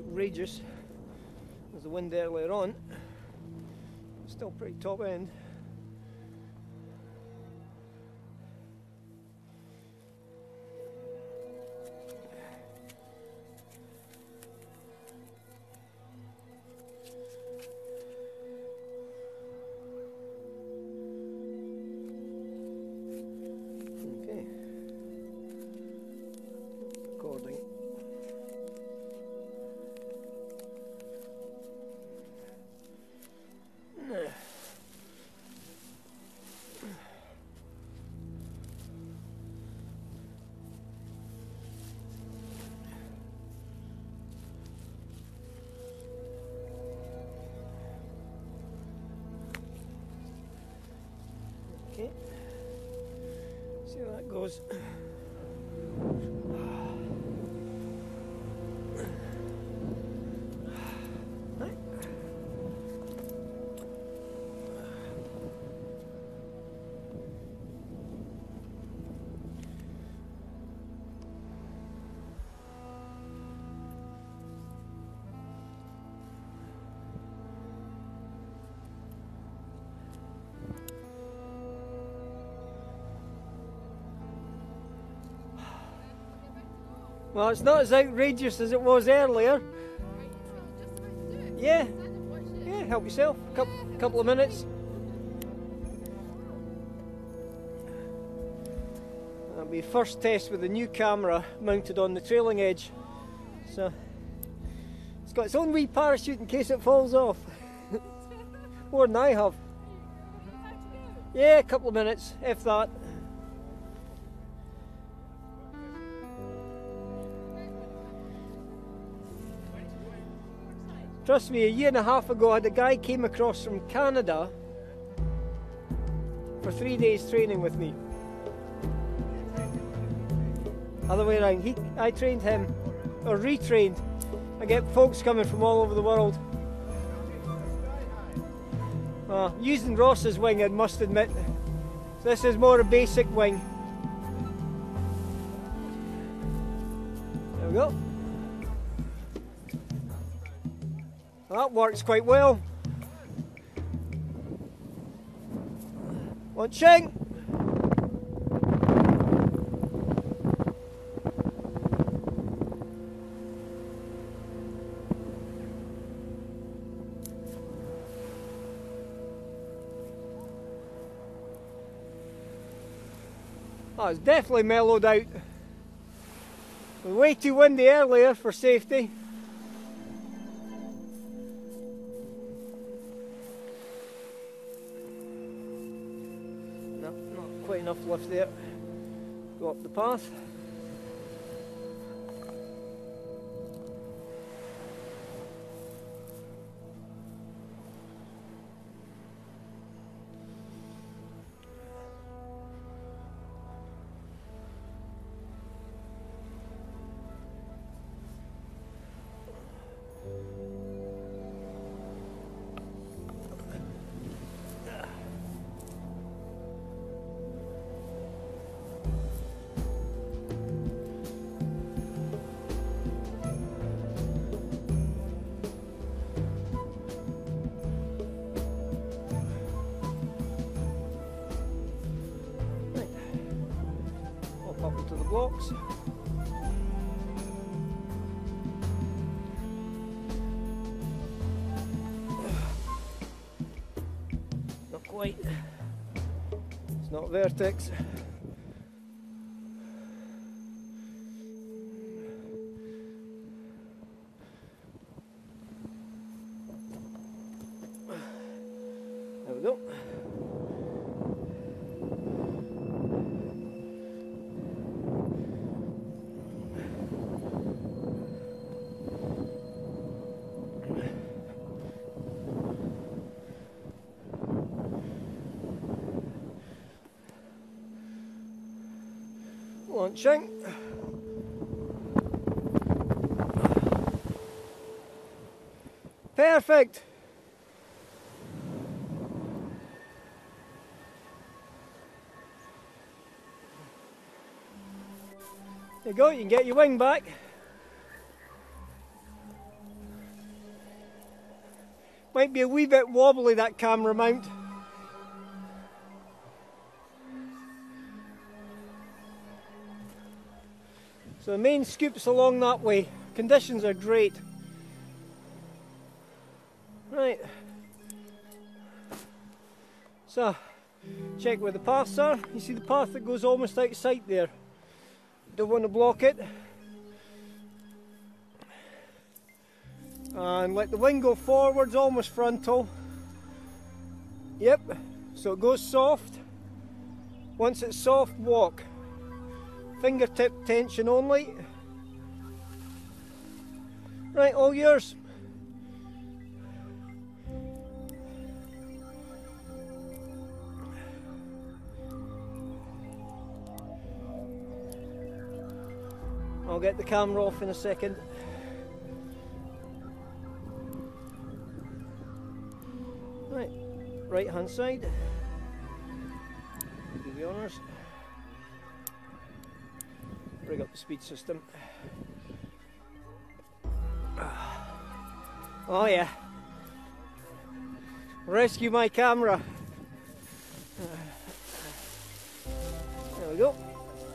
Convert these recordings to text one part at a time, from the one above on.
outrageous as the wind earlier on. Still pretty top end. Okay. Recording. Okay, see how that goes. Right. Well, it's not as outrageous as it was earlier. Yeah, yeah, help yourself. Couple of minutes. That'll be first test with the new camera mounted on the trailing edge. So it's got its own wee parachute in case it falls off. More than I have. Yeah, a couple of minutes, if that. Trust me, a year and a half ago I had a guy came across from Canada for 3 days training with me. Other way around, I trained him, or retrained. I get folks coming from all over the world. Using Ross's wing, I must admit. So this is more a basic wing. There we go. That works quite well. Launching. Oh, it's definitely mellowed out. It was way too windy earlier for safety. Quite enough lift there. Go up the path. Up into the blocks. Not quite. It's not vertex. There we go. Launching. Perfect. There you go, you can get your wing back. Might be a wee bit wobbly, that camera mount. So the main scoop's along that way. Conditions are great. Right. So, check where the paths are. You see the path that goes almost outside there. Don't want to block it. And let the wing go forwards, almost frontal. Yep, so it goes soft. Once it's soft, walk. Fingertip tension only. Right, all yours. I'll get the camera off in a second. Right, right hand side. Do the honours. Bring up the speed system. Oh yeah. Rescue my camera. There we go.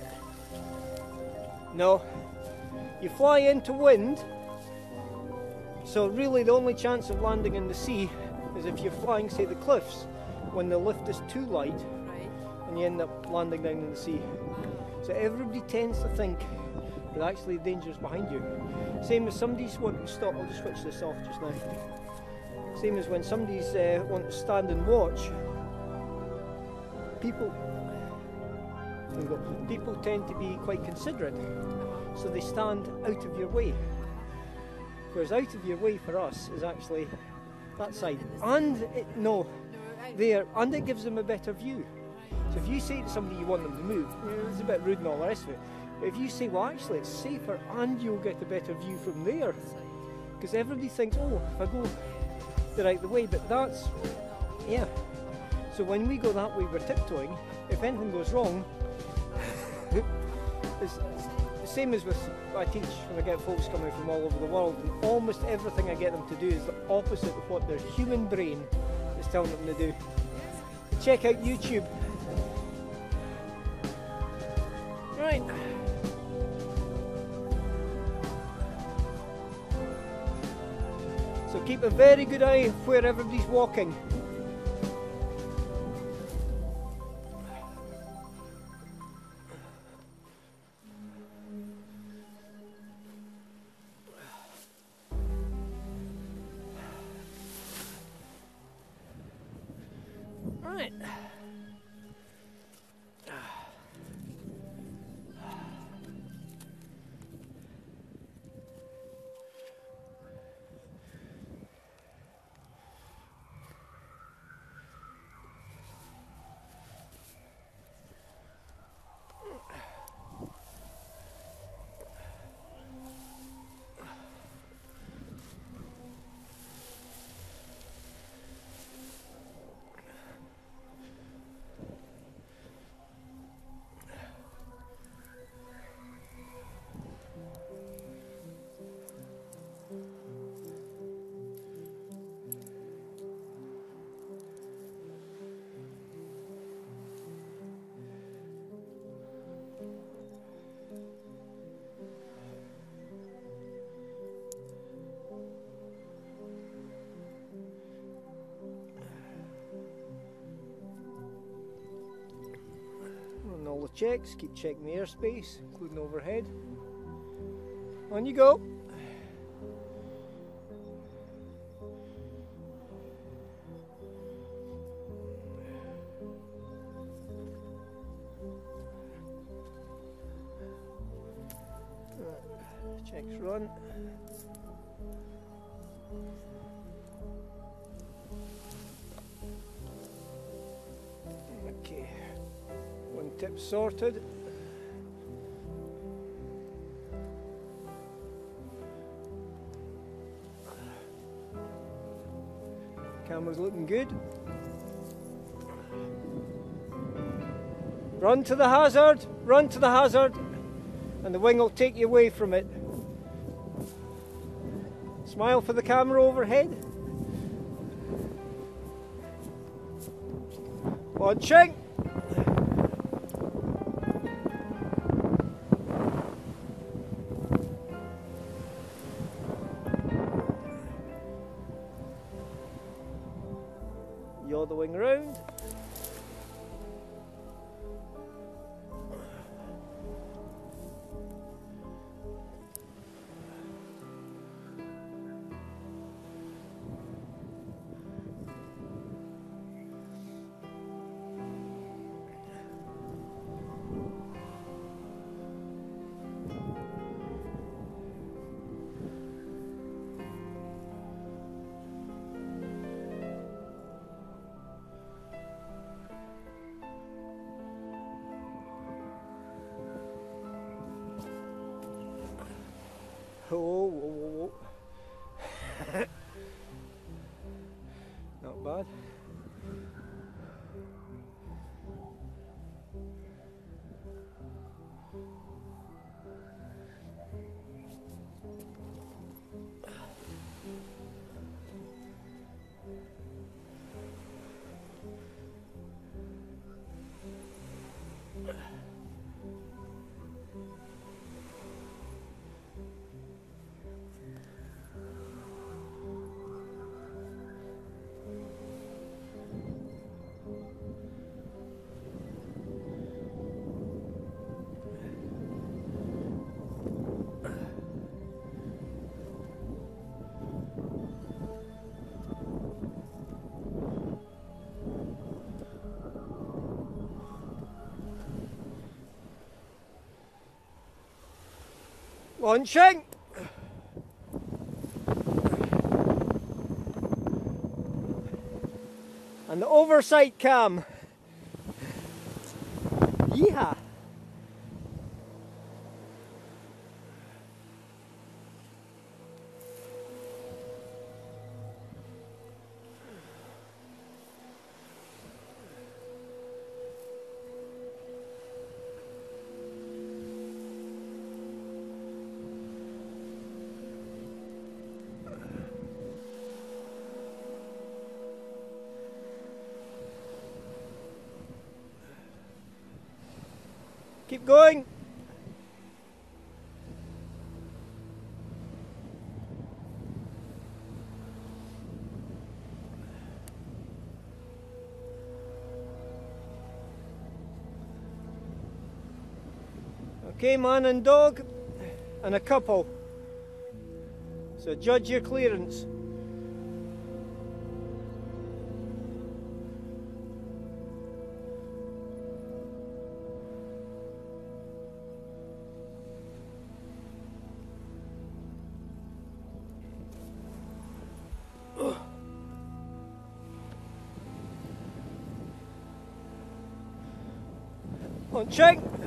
No. You fly into wind, so really the only chance of landing in the sea is if you're flying, say, the cliffs, when the lift is too light, Right. and you end up landing down in the sea. So everybody tends to think that actually the danger's behind you. Same as somebody's wanting to stop. I'll just switch this off just now. Same as when somebody's wanting to stand and watch. People tend to be quite considerate, so they stand out of your way. Whereas out of your way for us is actually that side, and there, and it gives them a better view. So if you say to somebody you want them to move, it's a bit rude and all the rest of it. But if you say, well, actually it's safer and you'll get a better view from there, because everybody thinks, oh, if I go the right way, but that's, yeah. So when we go that way, we're tiptoeing. If anything goes wrong, it's the same as with I teach when I get folks coming from all over the world, and almost everything I get them to do is the opposite of what their human brain is telling them to do. Check out YouTube. Right. So keep a very good eye where everybody's walking. Right. All the checks, keep checking the airspace, including overhead. On you go. Checks run. Okay. One tip sorted. Camera's looking good. Run to the hazard, run to the hazard, and the wing will take you away from it. Smile for the camera overhead. Launching. Yaw the wing round. Whoa, whoa, whoa. Not bad. Launching! And the oversight cam. Yeehaw! Keep going. Okay, man and dog, and a couple. So judge your clearance. Launching.